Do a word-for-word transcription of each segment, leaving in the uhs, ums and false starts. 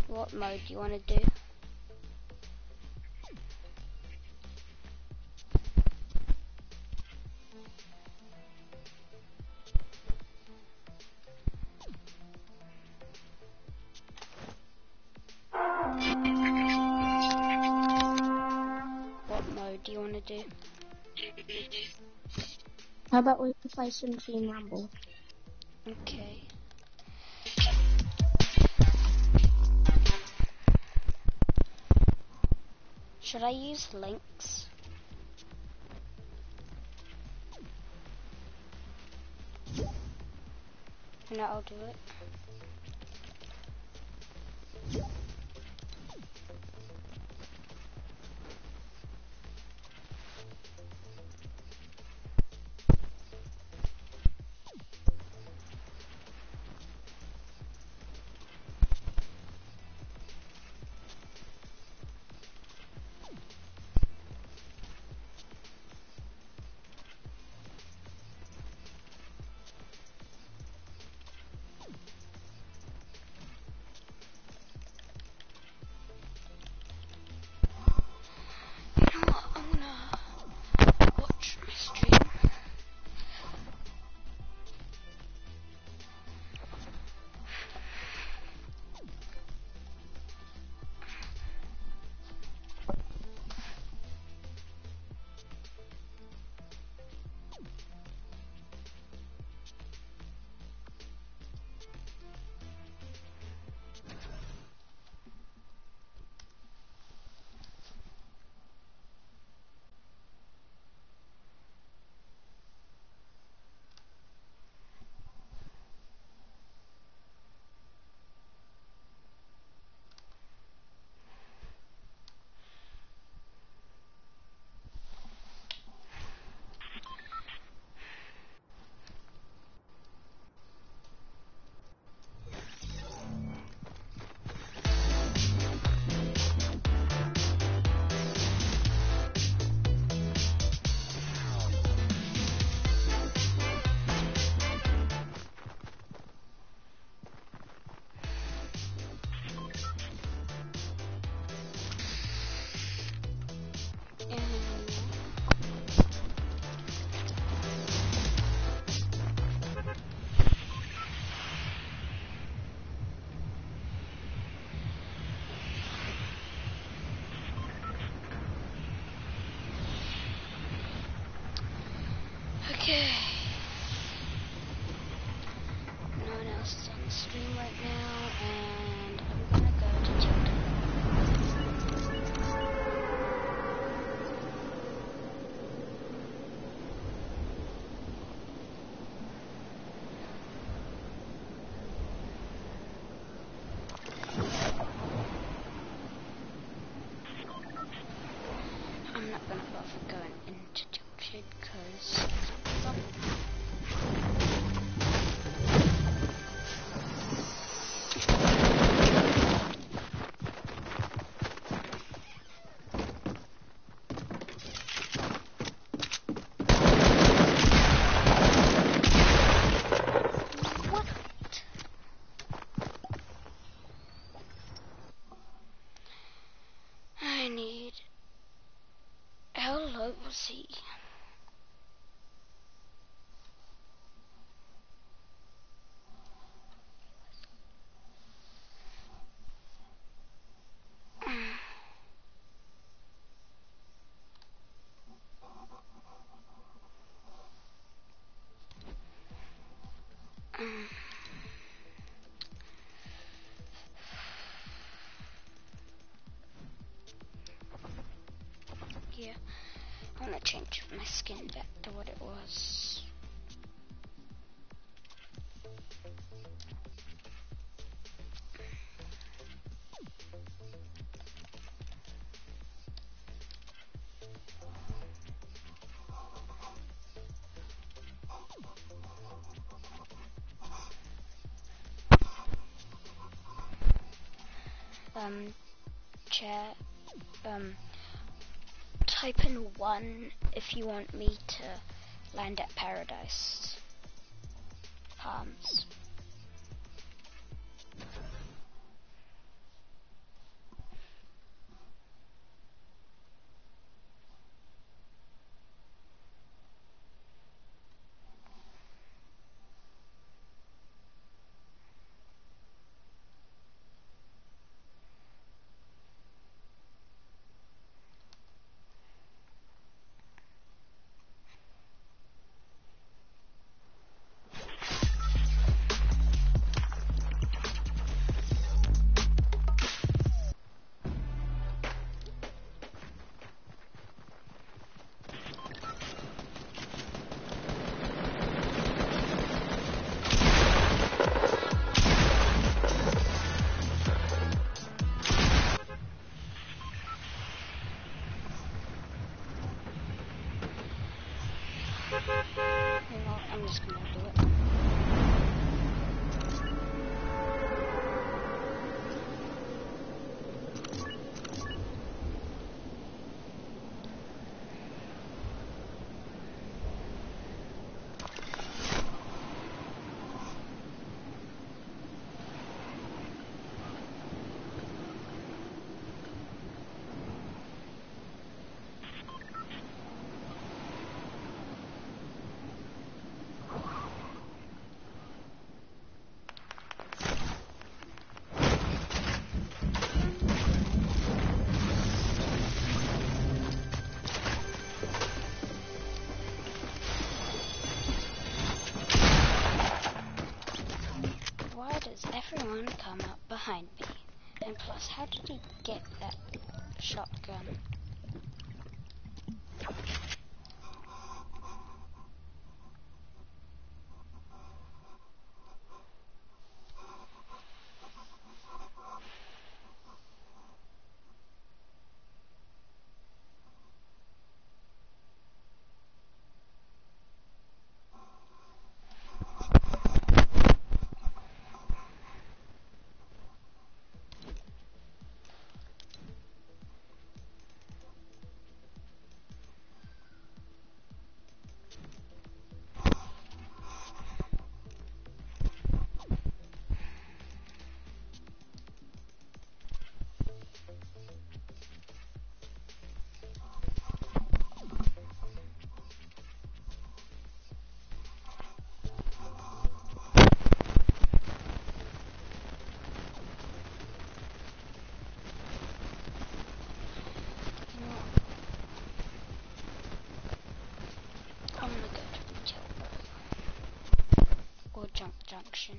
What mode do you want to do? What mode do you want to do? How about we play some Team Rumble? Okay. Should I use links? No, I'll do it. You know what? I'm gonna watch my stream. Okay. No one else is on the stream right now, and I'm gonna go to Tilted. I'm not gonna bother going into Tilted because what? I need. How low was he? Yeah, I want to change my skin back to what it was. Um, chat, um, type in one if you want me to land at Paradise Palms. everyone come up behind me? And plus, how did he get that shotgun? I'm gonna go to Retail Row or Junk Junction.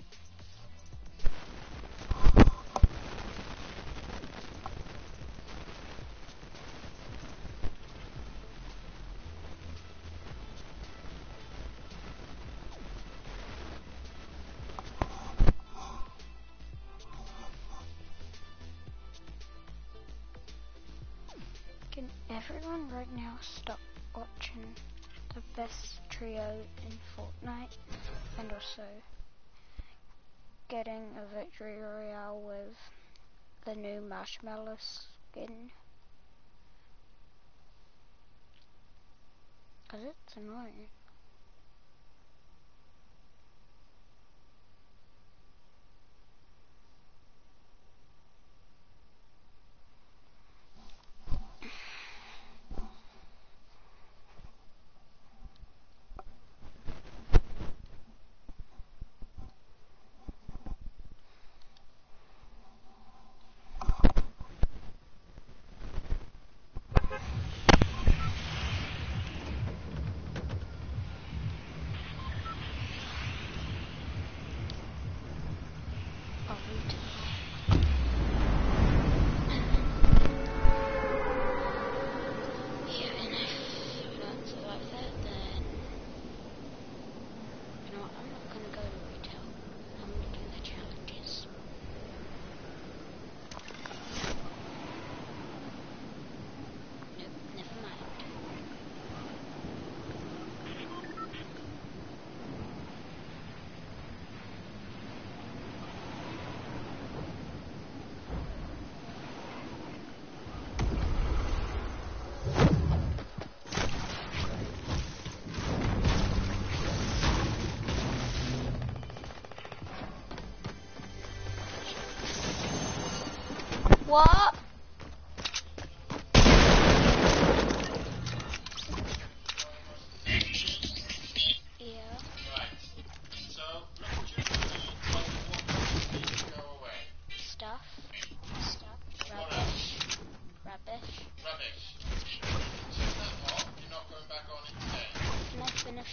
Can everyone right now stop watching the best trio in Fortnite and also getting a victory royale with the new marshmallow skin? Cause it's annoying. What? Yeah. Right. So, look at you. What needs to go away? Stuff. Stuff. What Rubbish. else? Rubbish. Rubbish. Turn that off. You're not going back on it today. Can I finish